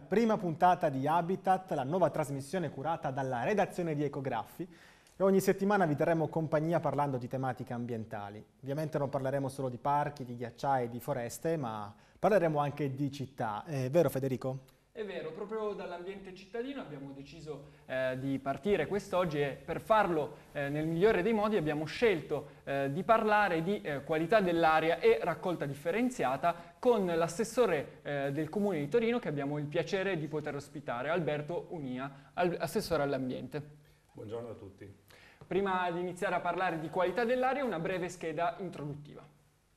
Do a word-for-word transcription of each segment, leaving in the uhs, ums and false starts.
prima puntata di Habitat, la nuova trasmissione curata dalla redazione di Ecograffi, e ogni settimana vi terremo compagnia parlando di tematiche ambientali. Ovviamente non parleremo solo di parchi, di ghiacciai e di foreste, ma parleremo anche di città. È vero, Federico? È vero, proprio dall'ambiente cittadino abbiamo deciso eh, di partire quest'oggi e per farlo eh, nel migliore dei modi abbiamo scelto eh, di parlare di eh, qualità dell'aria e raccolta differenziata con l'assessore eh, del Comune di Torino che abbiamo il piacere di poter ospitare, Alberto Unia, assessore all'ambiente. Buongiorno a tutti. Prima di iniziare a parlare di qualità dell'aria, una breve scheda introduttiva.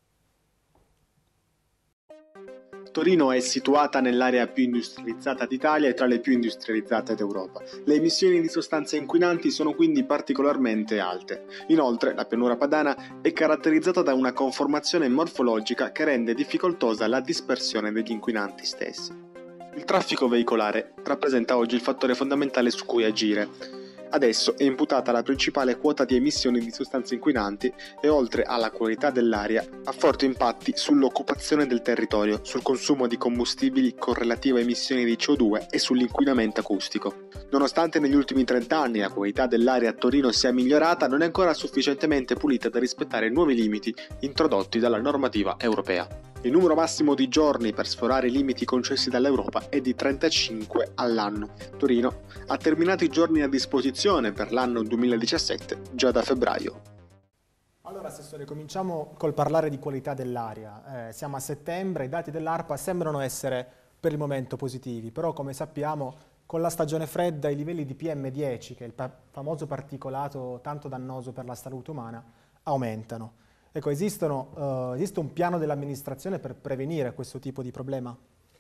Torino è situata nell'area più industrializzata d'Italia e tra le più industrializzate d'Europa. Le emissioni di sostanze inquinanti sono quindi particolarmente alte. Inoltre, la pianura padana è caratterizzata da una conformazione morfologica che rende difficoltosa la dispersione degli inquinanti stessi. Il traffico veicolare rappresenta oggi il fattore fondamentale su cui agire. Adesso è imputata la principale quota di emissioni di sostanze inquinanti e, oltre alla qualità dell'aria, ha forti impatti sull'occupazione del territorio, sul consumo di combustibili con relativa emissioni di C O due e sull'inquinamento acustico. Nonostante negli ultimi trenta anni la qualità dell'aria a Torino sia migliorata, non è ancora sufficientemente pulita da rispettare i nuovi limiti introdotti dalla normativa europea. Il numero massimo di giorni per sforare i limiti concessi dall'Europa è di trentacinque all'anno. Torino ha terminato i giorni a disposizione per l'anno duemiladiciassette già da febbraio. Allora, Assessore, cominciamo col parlare di qualità dell'aria. Eh, siamo a settembre, i dati dell'ARPA sembrano essere per il momento positivi, però come sappiamo con la stagione fredda i livelli di P M dieci, che è il pa- famoso particolato tanto dannoso per la salute umana, aumentano. Ecco, esistono, uh, esiste un piano dell'amministrazione per prevenire questo tipo di problema?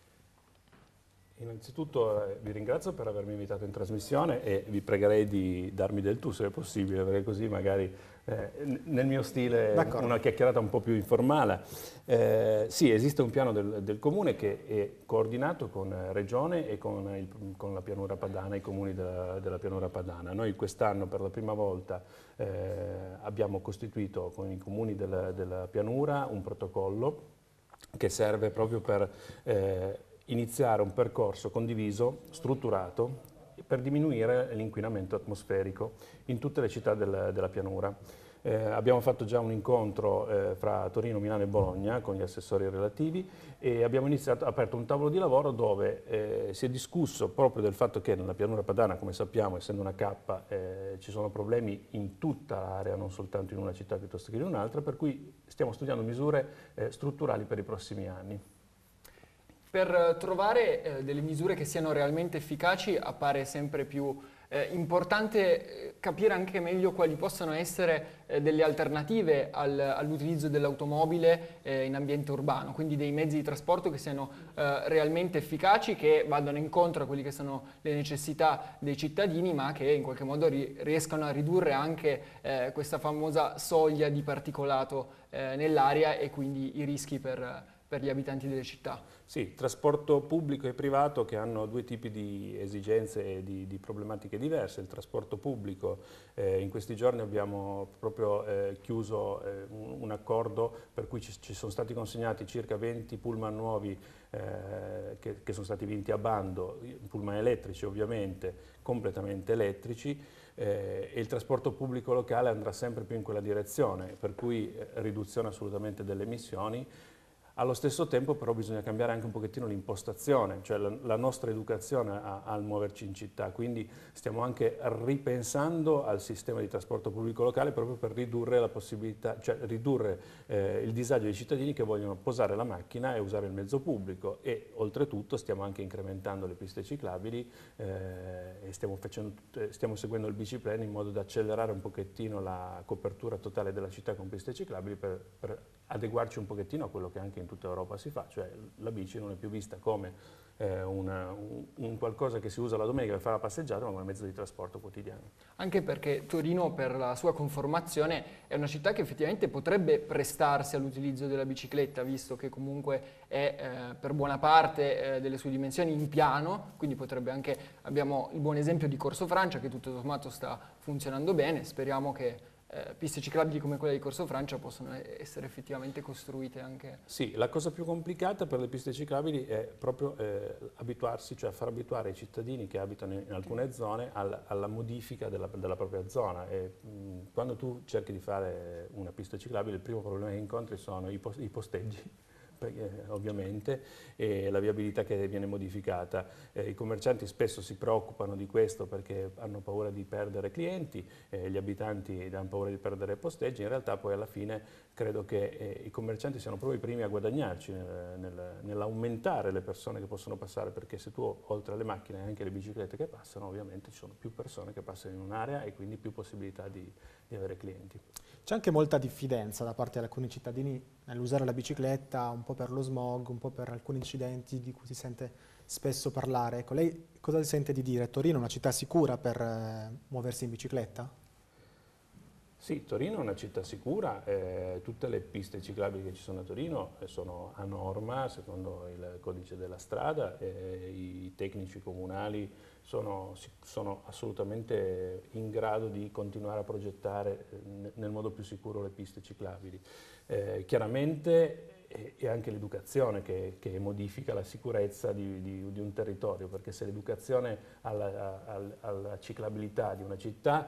Innanzitutto eh, vi ringrazio per avermi invitato in trasmissione e vi pregherei di darmi del tu se è possibile, perché così magari eh, nel mio stile una chiacchierata un po' più informale. Eh, sì, esiste un piano del, del Comune che è coordinato con Regione e con, il, con la pianura padana, i comuni della, della pianura padana. Noi quest'anno per la prima volta eh, abbiamo costituito con i comuni della, della pianura un protocollo che serve proprio per eh, iniziare un percorso condiviso, strutturato, per diminuire l'inquinamento atmosferico in tutte le città del, della pianura. Eh, abbiamo fatto già un incontro eh, fra Torino, Milano e Bologna con gli assessori relativi e abbiamo iniziato, aperto un tavolo di lavoro dove eh, si è discusso proprio del fatto che nella pianura padana, come sappiamo, essendo una cappa, eh, ci sono problemi in tutta l'area, non soltanto in una città piuttosto che in un'altra, per cui stiamo studiando misure eh, strutturali per i prossimi anni. Per trovare eh, delle misure che siano realmente efficaci appare sempre più eh, importante capire anche meglio quali possono essere eh, delle alternative al, all'utilizzo dell'automobile eh, in ambiente urbano, quindi dei mezzi di trasporto che siano eh, realmente efficaci, che vadano incontro a quelle che sono le necessità dei cittadini, ma che in qualche modo ri- riescano a ridurre anche eh, questa famosa soglia di particolato eh, nell'aria e quindi i rischi per, per gli abitanti delle città. Sì, trasporto pubblico e privato che hanno due tipi di esigenze e di, di problematiche diverse. Il trasporto pubblico, eh, in questi giorni abbiamo proprio eh, chiuso eh, un, un accordo per cui ci, ci sono stati consegnati circa venti pullman nuovi eh, che, che sono stati vinti a bando, pullman elettrici ovviamente, completamente elettrici, eh, e il trasporto pubblico locale andrà sempre più in quella direzione, per cui eh, riduzione assolutamente delle emissioni. Allo stesso tempo però bisogna cambiare anche un pochettino l'impostazione, cioè la, la nostra educazione a, al muoverci in città, quindi stiamo anche ripensando al sistema di trasporto pubblico locale proprio per ridurre la possibilità, cioè ridurre eh, il disagio dei cittadini che vogliono posare la macchina e usare il mezzo pubblico, e oltretutto stiamo anche incrementando le piste ciclabili eh, e stiamo, facendo, stiamo seguendo il biciplan in modo da accelerare un pochettino la copertura totale della città con piste ciclabili per, per adeguarci un pochettino a quello che anche in tutta Europa si fa, cioè la bici non è più vista come eh, una, un, un qualcosa che si usa la domenica per fare la passeggiata, ma come mezzo di trasporto quotidiano. Anche perché Torino, per la sua conformazione, è una città che effettivamente potrebbe prestarsi all'utilizzo della bicicletta, visto che comunque è eh, per buona parte eh, delle sue dimensioni in piano, quindi potrebbe anche, abbiamo il buon esempio di Corso Francia che tutto sommato sta funzionando bene, speriamo che eh, piste ciclabili come quella di Corso Francia possono essere effettivamente costruite anche. Sì, la cosa più complicata per le piste ciclabili è proprio eh, abituarsi, cioè far abituare i cittadini che abitano in, in alcune zone al, alla modifica della, della propria zona. E, mh, quando tu cerchi di fare una pista ciclabile, il primo problema che incontri sono i, post, i posteggi, perché, ovviamente, e la viabilità che viene modificata. Eh, I commercianti spesso si preoccupano di questo perché hanno paura di perdere clienti, eh, gli abitanti hanno paura di perdere posteggi. In realtà poi alla fine credo che eh, i commercianti siano proprio i primi a guadagnarci nel, nel, nell'aumentare le persone che possono passare, perché se tu oltre alle macchine hai anche le biciclette che passano, ovviamente ci sono più persone che passano in un'area e quindi più possibilità di, di avere clienti. C'è anche molta diffidenza da parte di alcuni cittadini nell'usare la bicicletta, un po' per lo smog, un po' per alcuni incidenti di cui si sente spesso parlare. Ecco, lei cosa sente di dire? Torino è una città sicura per eh, muoversi in bicicletta? Sì, Torino è una città sicura, eh, tutte le piste ciclabili che ci sono a Torino sono a norma, secondo il codice della strada, eh, i tecnici comunali sono, sono assolutamente in grado di continuare a progettare eh, nel modo più sicuro le piste ciclabili. Eh, chiaramente è anche l'educazione che, che modifica la sicurezza di, di, di un territorio, perché se l'educazione alla, alla, alla ciclabilità di una città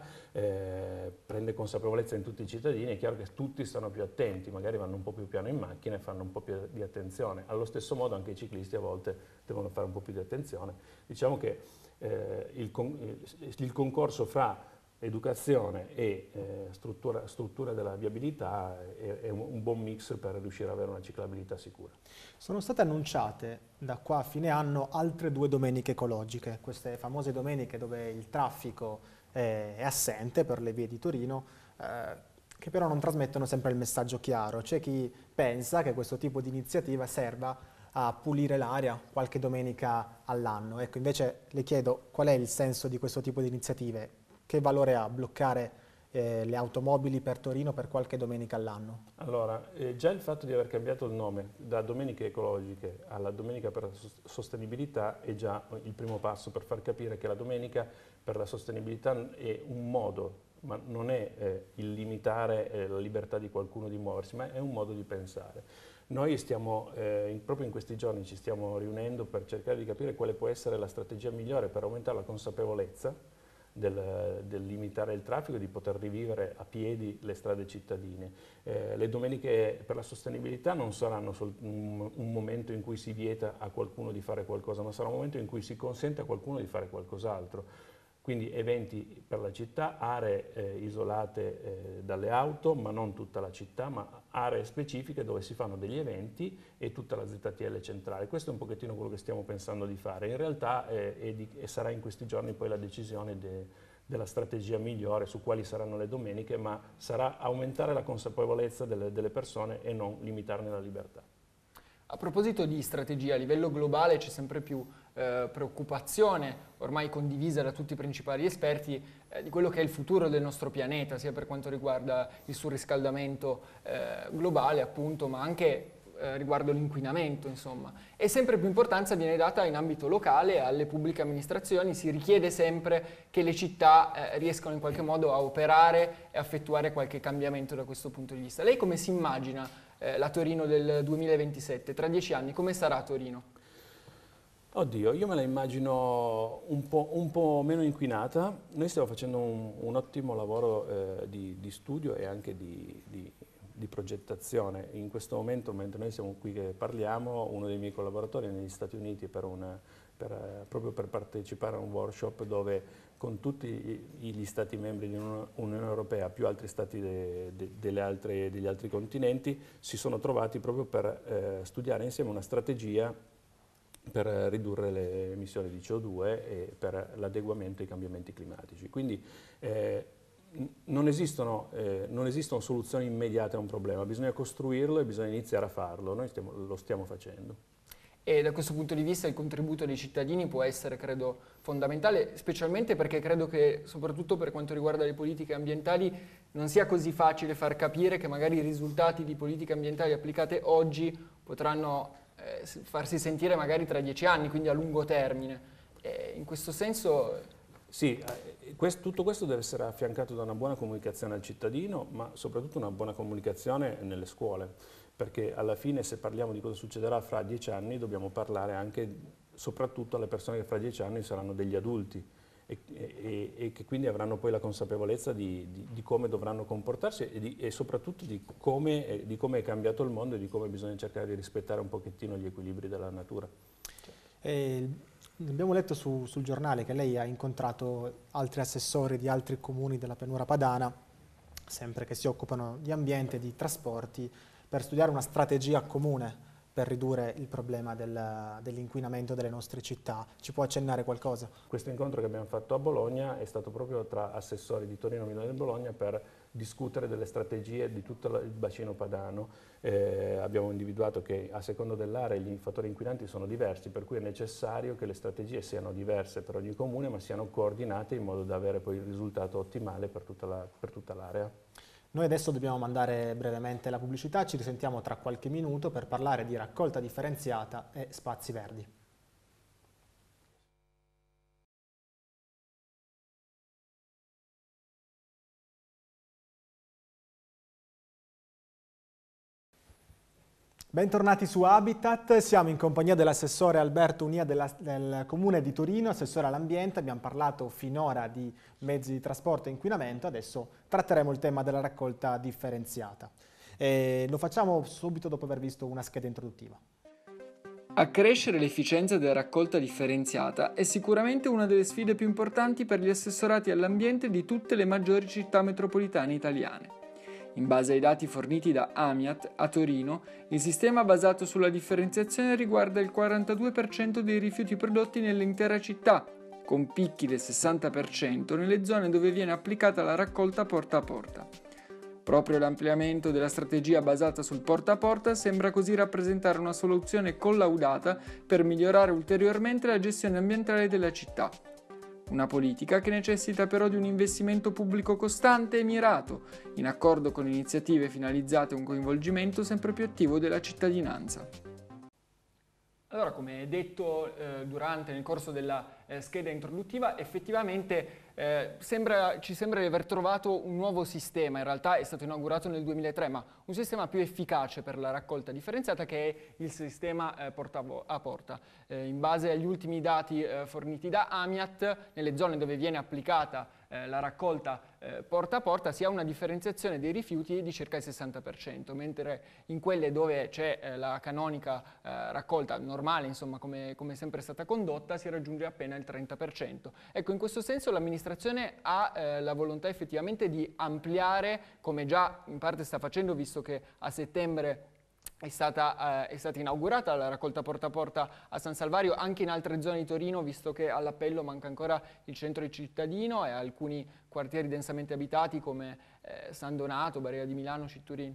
eh, prende consapevolezza in tutti i cittadini, è chiaro che tutti stanno più attenti, magari vanno un po' più piano in macchina e fanno un po' più di attenzione. Allo stesso modo anche i ciclisti a volte devono fare un po' più di attenzione. Diciamo che eh, il, con, il concorso fra educazione e eh, struttura, struttura della viabilità è, è un buon mix per riuscire ad avere una ciclabilità sicura. Sono state annunciate da qua a fine anno altre due domeniche ecologiche, queste famose domeniche dove il traffico è, è assente per le vie di Torino, eh, che però non trasmettono sempre il messaggio chiaro. C'è chi pensa che questo tipo di iniziativa serva a pulire l'aria qualche domenica all'anno. Ecco, invece le chiedo qual è il senso di questo tipo di iniziative? Che valore ha bloccare eh, le automobili per Torino per qualche domenica all'anno? Allora, eh, già il fatto di aver cambiato il nome da Domeniche Ecologiche alla Domenica per la Sostenibilità è già il primo passo per far capire che la Domenica per la Sostenibilità è un modo, ma non è eh, il limitare eh, la libertà di qualcuno di muoversi, ma è un modo di pensare. Noi stiamo, eh, in, proprio in questi giorni ci stiamo riunendo per cercare di capire quale può essere la strategia migliore per aumentare la consapevolezza Del, del limitare il traffico e di poter rivivere a piedi le strade cittadine. Eh, le domeniche per la sostenibilità non saranno sol, un, un momento in cui si vieta a qualcuno di fare qualcosa, ma sarà un momento in cui si consente a qualcuno di fare qualcos'altro. Quindi eventi per la città, aree eh, isolate eh, dalle auto, ma non tutta la città, ma aree specifiche dove si fanno degli eventi e tutta la Z T L centrale. Questo è un pochettino quello che stiamo pensando di fare. In realtà eh, è di, e sarà in questi giorni poi la decisione de, della strategia migliore su quali saranno le domeniche, ma sarà aumentare la consapevolezza delle, delle persone e non limitarne la libertà. A proposito di strategia, a livello globale c'è sempre più eh, preoccupazione, ormai condivisa da tutti i principali esperti, eh, di quello che è il futuro del nostro pianeta, sia per quanto riguarda il surriscaldamento eh, globale, appunto, ma anche eh, riguardo l'inquinamento, insomma. E sempre più importanza viene data in ambito locale alle pubbliche amministrazioni, si richiede sempre che le città eh, riescano in qualche modo a operare e a effettuare qualche cambiamento da questo punto di vista. Lei come si immagina la Torino del duemilaventisette, tra dieci anni, come sarà Torino? Oddio, io me la immagino un po', un po' meno inquinata. Noi stiamo facendo un, un ottimo lavoro eh, di, di studio e anche di, di, di progettazione. In questo momento, mentre noi siamo qui che parliamo, uno dei miei collaboratori è negli Stati Uniti per una, per, proprio per partecipare a un workshop dove con tutti gli Stati membri dell'Unione Europea, più altri Stati de, de, delle altre, degli altri continenti, si sono trovati proprio per eh, studiare insieme una strategia per ridurre le emissioni di C O due e per l'adeguamento ai cambiamenti climatici. Quindi eh, non, esistono, eh, non esistono soluzioni immediate a un problema, bisogna costruirlo e bisogna iniziare a farlo. Noi stiamo, lo stiamo facendo. E da questo punto di vista il contributo dei cittadini può essere, credo, fondamentale, specialmente perché credo che, soprattutto per quanto riguarda le politiche ambientali, non sia così facile far capire che magari i risultati di politiche ambientali applicate oggi potranno eh, farsi sentire magari tra dieci anni, quindi a lungo termine. E in questo senso Sì, eh, questo, tutto questo deve essere affiancato da una buona comunicazione al cittadino, ma soprattutto una buona comunicazione nelle scuole, perché alla fine se parliamo di cosa succederà fra dieci anni dobbiamo parlare anche, soprattutto alle persone che fra dieci anni saranno degli adulti e, e, e che quindi avranno poi la consapevolezza di, di, di come dovranno comportarsi e, di, e soprattutto di come, di come è cambiato il mondo e di come bisogna cercare di rispettare un pochettino gli equilibri della natura. E abbiamo letto su, sul giornale che lei ha incontrato altri assessori di altri comuni della pianura padana, sempre che si occupano di ambiente e di trasporti, per studiare una strategia comune per ridurre il problema del, dell'inquinamento delle nostre città. Ci può accennare qualcosa? Questo incontro che abbiamo fatto a Bologna è stato proprio tra assessori di Torino, Milano e Bologna per discutere delle strategie di tutto il bacino padano. Eh, abbiamo individuato che a seconda dell'area gli fattori inquinanti sono diversi, per cui è necessario che le strategie siano diverse per ogni comune, ma siano coordinate in modo da avere poi il risultato ottimale per tutta la, per tutta l'area. Noi adesso dobbiamo mandare brevemente la pubblicità, ci risentiamo tra qualche minuto per parlare di raccolta differenziata e spazi verdi. Bentornati su Habitat, siamo in compagnia dell'assessore Alberto Unia della, del Comune di Torino, assessore all'ambiente. Abbiamo parlato finora di mezzi di trasporto e inquinamento, adesso tratteremo il tema della raccolta differenziata. E lo facciamo subito dopo aver visto una scheda introduttiva. Accrescere l'efficienza della raccolta differenziata è sicuramente una delle sfide più importanti per gli assessorati all'ambiente di tutte le maggiori città metropolitane italiane. In base ai dati forniti da Amiat, a Torino, il sistema basato sulla differenziazione riguarda il quarantadue per cento dei rifiuti prodotti nell'intera città, con picchi del sessanta per cento nelle zone dove viene applicata la raccolta porta a porta. Proprio l'ampliamento della strategia basata sul porta a porta sembra così rappresentare una soluzione collaudata per migliorare ulteriormente la gestione ambientale della città. Una politica che necessita però di un investimento pubblico costante e mirato, in accordo con iniziative finalizzate a un coinvolgimento sempre più attivo della cittadinanza. Allora, come detto eh, durante nel corso della eh, scheda introduttiva, effettivamente eh, sembra, ci sembra di aver trovato un nuovo sistema. In realtà è stato inaugurato nel duemilatré, ma un sistema più efficace per la raccolta differenziata, che è il sistema eh, porta a porta. Eh, in base agli ultimi dati eh, forniti da Amiat, nelle zone dove viene applicata eh, la raccolta eh, porta a porta si ha una differenziazione dei rifiuti di circa il sessanta per cento, mentre in quelle dove c'è eh, la canonica eh, raccolta normale, insomma come, come sempre è stata condotta, si raggiunge appena il trenta per cento. Ecco, in questo senso l'amministrazione ha eh, la volontà effettivamente di ampliare, come già in parte sta facendo, visto che a settembre È stata, eh, è stata inaugurata la raccolta porta a porta a San Salvario, anche in altre zone di Torino, visto che all'appello manca ancora il centro cittadino e alcuni quartieri densamente abitati come eh, San Donato, Barriera di Milano, Citturini.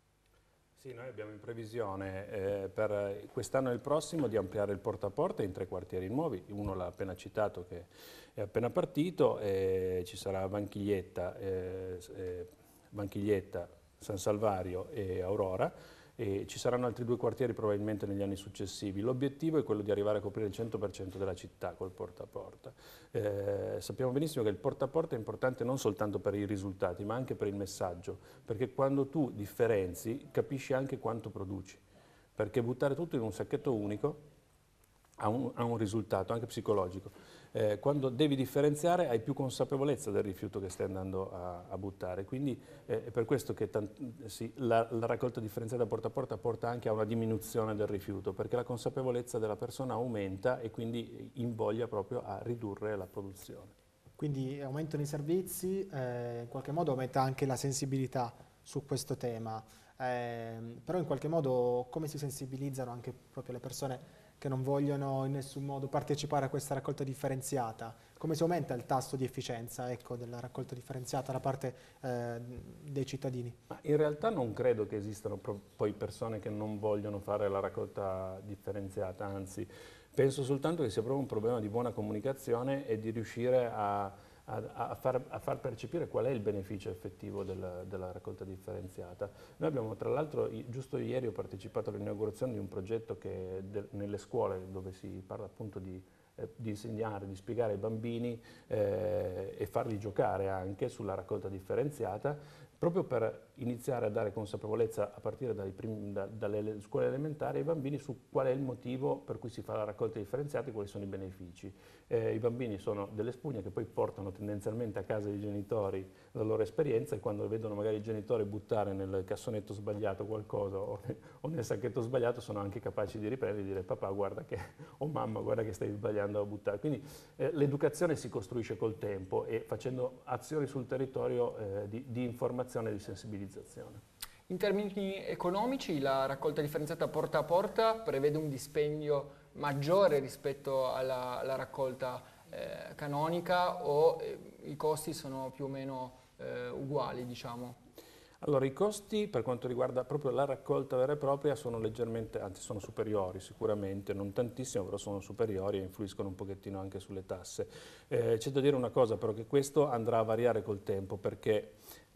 Sì, noi abbiamo in previsione eh, per quest'anno e il prossimo di ampliare il porta a porta in tre quartieri nuovi. Uno l'ha appena citato, che è appena partito, e ci sarà Vanchiglietta, eh, eh, Vanchiglietta, San Salvario e Aurora. E ci saranno altri due quartieri probabilmente negli anni successivi. L'obiettivo è quello di arrivare a coprire il cento per cento della città col porta a porta. Eh, sappiamo benissimo che il porta a porta è importante non soltanto per i risultati, ma anche per il messaggio, perché quando tu differenzi capisci anche quanto produci, perché buttare tutto in un sacchetto unico ha un, ha un risultato anche psicologico. Eh, quando devi differenziare hai più consapevolezza del rifiuto che stai andando a, a buttare, quindi eh, è per questo che sì, la, la raccolta differenziata porta a porta porta anche a una diminuzione del rifiuto, perché la consapevolezza della persona aumenta e quindi invoglia proprio a ridurre la produzione. Quindi aumentano i servizi, eh, in qualche modo aumenta anche la sensibilità su questo tema, eh, però in qualche modo come si sensibilizzano anche proprio le persone che non vogliono in nessun modo partecipare a questa raccolta differenziata? Come si aumenta il tasso di efficienza, ecco, della raccolta differenziata da parte eh, dei cittadini? Ma in realtà non credo che esistano poi persone che non vogliono fare la raccolta differenziata, anzi penso soltanto che sia proprio un problema di buona comunicazione e di riuscire a A, a, far, a far percepire qual è il beneficio effettivo del, della raccolta differenziata. Noi abbiamo, tra l'altro, giusto ieri ho partecipato all'inaugurazione di un progetto che de, nelle scuole dove si parla appunto di eh, di insegnare, di spiegare ai bambini eh, e farli giocare anche sulla raccolta differenziata, proprio per iniziare a dare consapevolezza a partire dai primi, da, dalle scuole elementari ai bambini su qual è il motivo per cui si fa la raccolta differenziata e quali sono i benefici. Eh, I bambini sono delle spugne che poi portano tendenzialmente a casa i genitori la loro esperienza, e quando vedono magari i genitori buttare nel cassonetto sbagliato qualcosa o, o nel sacchetto sbagliato, sono anche capaci di riprendere e di dire papà guarda che, o mamma guarda che stai sbagliando a buttare. Quindi eh, l'educazione si costruisce col tempo e facendo azioni sul territorio eh, di, di informazione e di sensibilizzazione. In termini economici, la raccolta differenziata porta a porta prevede un dispendio maggiore rispetto alla, alla raccolta eh, canonica, o eh, i costi sono più o meno eh, uguali, diciamo? Allora, i costi per quanto riguarda proprio la raccolta vera e propria sono leggermente, anzi sono superiori sicuramente, non tantissimo, però sono superiori e influiscono un pochettino anche sulle tasse. Eh, c'è da dire una cosa però, che questo andrà a variare col tempo, perché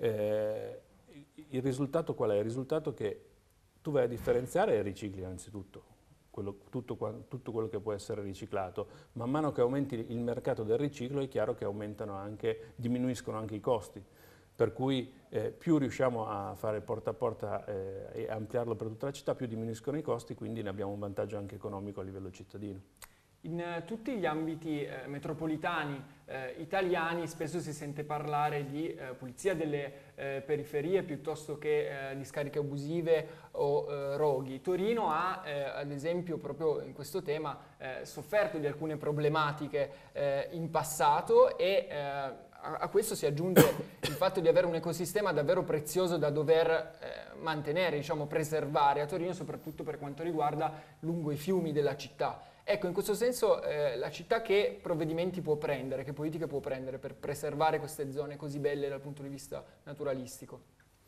eh, il risultato qual è? Il risultato è che tu vai a differenziare e ricicli innanzitutto. Quello, tutto, tutto quello che può essere riciclato. Man mano che aumenti il mercato del riciclo è chiaro che aumentano anche, diminuiscono anche i costi, per cui eh, più riusciamo a fare porta a porta eh, e ampliarlo per tutta la città, più diminuiscono i costi, quindi ne abbiamo un vantaggio anche economico a livello cittadino. In eh, tutti gli ambiti eh, metropolitani eh, italiani spesso si sente parlare di eh, pulizia delle eh, periferie piuttosto che eh, discariche abusive o eh, roghi. Torino ha, eh, ad esempio, proprio in questo tema, eh, sofferto di alcune problematiche eh, in passato, e eh, a, a questo si aggiunge il fatto di avere un ecosistema davvero prezioso da dover eh, mantenere, diciamo, preservare a Torino, soprattutto per quanto riguarda lungo i fiumi della città. Ecco, in questo senso eh, la città che provvedimenti può prendere, che politiche può prendere per preservare queste zone così belle dal punto di vista naturalistico?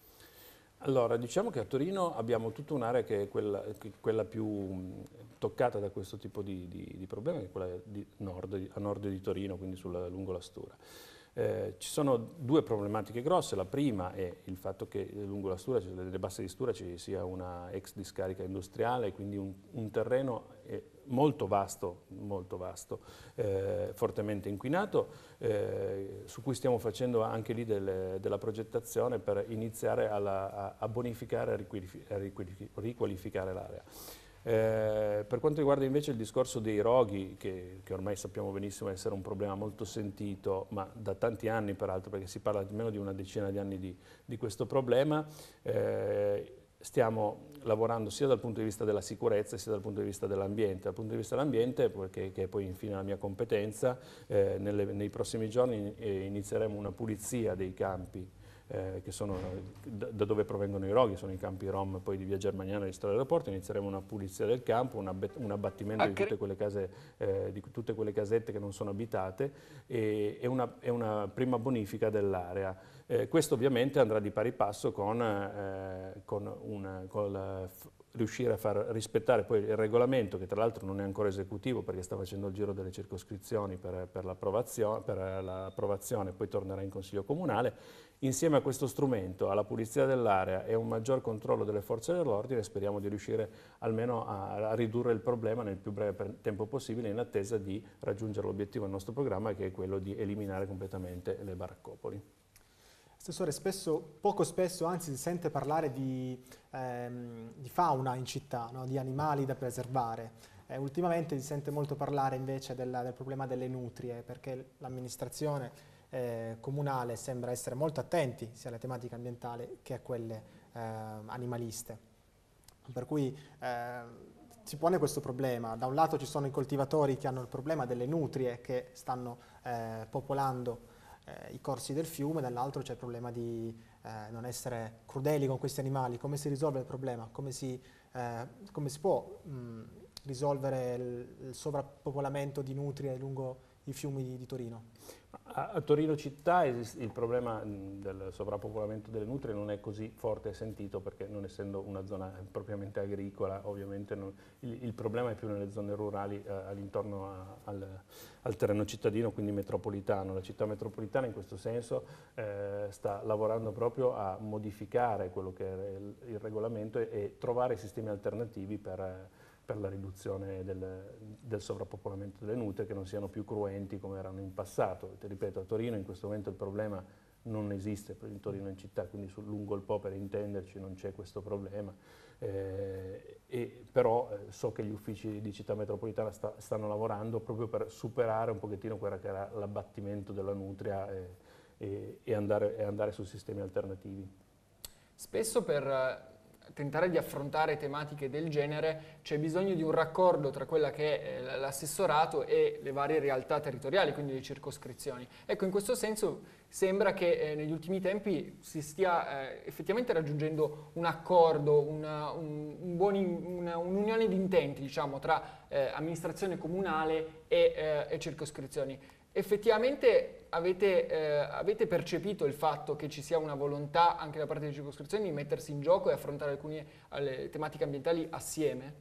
Allora, diciamo che a Torino abbiamo tutta un'area che è quella, che quella più mh, toccata da questo tipo di, di, di problemi, che è quella di nord, a nord di Torino, quindi sulla, lungo la Stura. Eh, ci sono due problematiche grosse. La prima è il fatto che lungo la Stura, nelle basse di Stura, ci sia una ex discarica industriale, quindi un, un terreno eh, molto vasto, molto vasto eh, fortemente inquinato, eh, su cui stiamo facendo anche lì delle, della progettazione per iniziare alla, a, a bonificare e a riqualificare l'area. Eh, per quanto riguarda invece il discorso dei roghi, che, che ormai sappiamo benissimo essere un problema molto sentito, ma da tanti anni peraltro, perché si parla di almeno di una decina di anni di, di questo problema, eh, stiamo lavorando sia dal punto di vista della sicurezza sia dal punto di vista dell'ambiente. Dal punto di vista dell'ambiente, perché che è poi infine la mia competenza, eh, nelle, nei prossimi giorni eh, inizieremo una pulizia dei campi Eh, che sono da, da dove provengono i roghi, sono i campi Rom poi di via Germaniana e di Storia Aeroporto. Inizieremo una pulizia del campo, una, un abbattimento di tutte quelle case, eh, di tutte quelle casette che non sono abitate, e, e, una, e una prima bonifica dell'area. Eh, questo ovviamente andrà di pari passo con, eh, con, una, con la, riuscire a far rispettare poi il regolamento, che tra l'altro non è ancora esecutivo perché sta facendo il giro delle circoscrizioni per, per l'approvazione, poi tornerà in Consiglio Comunale. Insieme a questo strumento, alla pulizia dell'area e un maggior controllo delle forze dell'ordine, speriamo di riuscire almeno a, a ridurre il problema nel più breve tempo possibile, in attesa di raggiungere l'obiettivo del nostro programma, che è quello di eliminare completamente le baraccopoli. Assessore, spesso, poco spesso anzi si sente parlare di, ehm, di fauna in città, no? Di animali da preservare. Eh, ultimamente si sente molto parlare invece del, del problema delle nutrie, perché l'amministrazione Eh, comunale sembra essere molto attenti sia alle tematiche ambientali che a quelle eh, animaliste. Per cui eh, si pone questo problema. Da un lato ci sono i coltivatori che hanno il problema delle nutrie che stanno eh, popolando eh, i corsi del fiume, dall'altro c'è il problema di eh, non essere crudeli con questi animali. Come si risolve il problema? Come si, eh, come si può mh, risolvere il, il sovrappopolamento di nutrie lungo i fiumi di, di Torino? A, a Torino città il problema del sovrappopolamento delle nutrie non è così forte e sentito, perché non essendo una zona propriamente agricola, ovviamente non, il, il problema è più nelle zone rurali eh, all'intorno a, al, al terreno cittadino, quindi metropolitano. La città metropolitana in questo senso eh, sta lavorando proprio a modificare quello che è il, il regolamento e, e trovare sistemi alternativi per per la riduzione del, del sovrappopolamento delle nutrie, che non siano più cruenti come erano in passato. Ti ripeto, a Torino in questo momento il problema non esiste, in Torino in città, quindi sul, lungo il Po, per intenderci, non c'è questo problema. Eh, e però eh, so che gli uffici di Città Metropolitana sta, stanno lavorando proprio per superare un pochettino quello che era l'abbattimento della nutria e, e, e, andare, e andare su sistemi alternativi. Spesso per tentare di affrontare tematiche del genere c'è bisogno di un raccordo tra quella che è l'assessorato e le varie realtà territoriali, quindi le circoscrizioni. Ecco, in questo senso sembra che eh, negli ultimi tempi si stia eh, effettivamente raggiungendo un accordo, una, un, un buon in, una, un'unione di intenti, diciamo, tra eh, amministrazione comunale e, eh, e circoscrizioni. Effettivamente avete, eh, avete percepito il fatto che ci sia una volontà anche da parte delle circoscrizioni di mettersi in gioco e affrontare alcune alle tematiche ambientali assieme?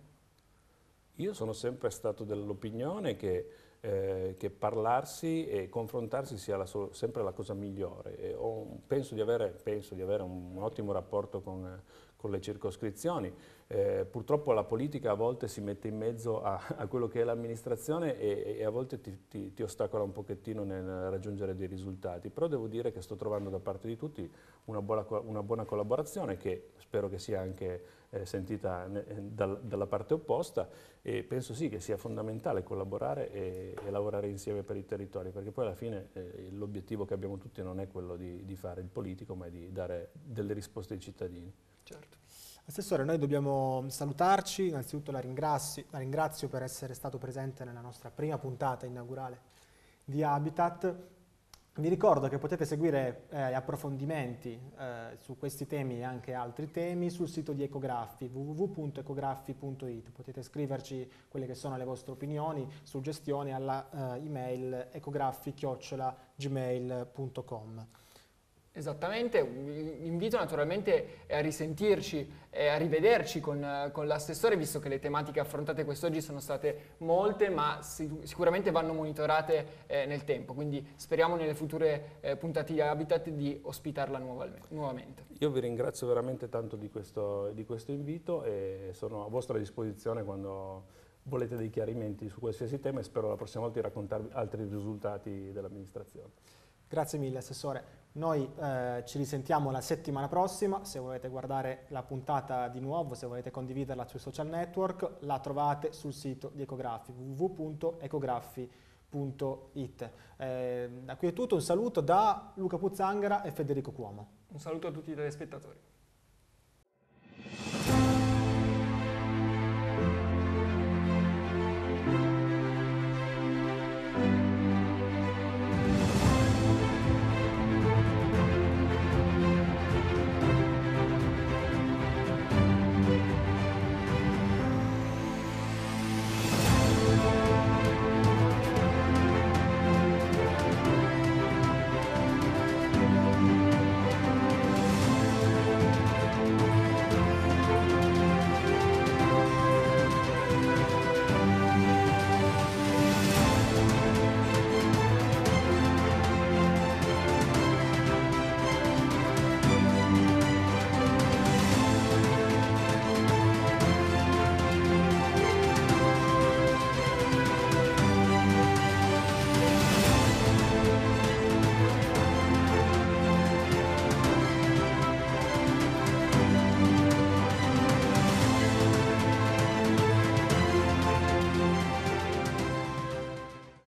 Io sono sempre stato dell'opinione che, eh, che parlarsi e confrontarsi sia la so- sempre la cosa migliore. E ho, penso, di avere, penso di avere un ottimo rapporto con, con le circoscrizioni. Eh, purtroppo la politica a volte si mette in mezzo a, a quello che è l'amministrazione e, e a volte ti, ti, ti ostacola un pochettino nel raggiungere dei risultati, però devo dire che sto trovando da parte di tutti una buona, una buona collaborazione, che spero che sia anche eh, sentita ne, dal, dalla parte opposta, e penso sì che sia fondamentale collaborare e, e lavorare insieme per i territori, perché poi alla fine eh, l'obiettivo che abbiamo tutti non è quello di, di fare il politico, ma è di dare delle risposte ai cittadini. Certo. Assessore, noi dobbiamo salutarci, innanzitutto la ringrazio, la ringrazio per essere stato presente nella nostra prima puntata inaugurale di Habitat. Vi ricordo che potete seguire eh, approfondimenti eh, su questi temi e anche altri temi sul sito di Ecograffi, w w w punto ecograffi punto it. Potete scriverci quelle che sono le vostre opinioni, suggestioni alla eh, email ecograffi chiocciola gmail punto com. Esattamente, invito naturalmente a risentirci e a rivederci con, con l'assessore, visto che le tematiche affrontate quest'oggi sono state molte, ma sic- sicuramente vanno monitorate eh, nel tempo, quindi speriamo nelle future eh, puntate di Habitat di ospitarla nuova- nuovamente. Io vi ringrazio veramente tanto di questo, di questo invito e sono a vostra disposizione quando volete dei chiarimenti su qualsiasi tema, e spero la prossima volta di raccontarvi altri risultati dell'amministrazione. Grazie mille, Assessore. Noi eh, ci risentiamo la settimana prossima. Se volete guardare la puntata di nuovo, se volete condividerla sui social network, la trovate sul sito di Ecograffi, w w w punto ecograffi punto it. Eh, da qui è tutto, un saluto da Luca Puzzangara e Federico Cuomo. Un saluto a tutti i telespettatori.